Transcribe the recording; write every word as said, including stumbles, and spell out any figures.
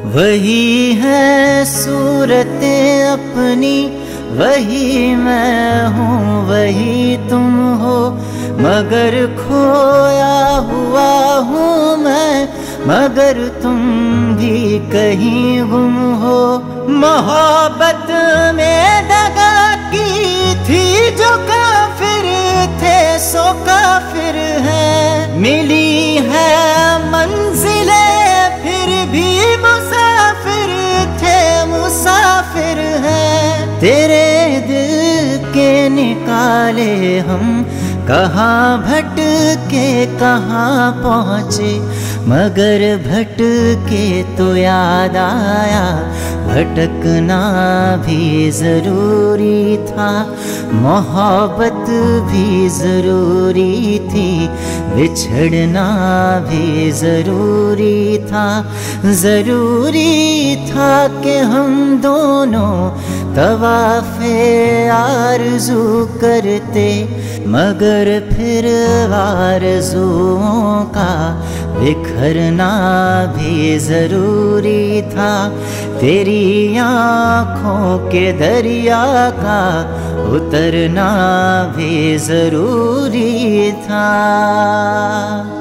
वही है सूरतें अपनी, वही मैं हूँ वही तुम हो, मगर खोया हुआ हूँ मैं, मगर तुम भी कहीं गुम हो। मोहब्बत में दगा की थी जो काफिर थे सो काफिर है, मिली है मंजिले फिर भी मुसाफिर थे मुसाफिर है। तेरे दिल के निकाले हम कहाँ भटके कहाँ पहुँचे, मगर भटके तो याद आया भटकना भी ज़रूरी था, मोहब्बत भी ज़रूरी थी, बिछड़ना भी ज़रूरी था। ज़रूरी था कि हम दोनों तवाफ़े आरज़ू करते, मगर फिर आरज़ुओं का बिखरना भी ज़रूरी था। तेरी आँखों के दरिया का उतरना भी ज़रूरी था।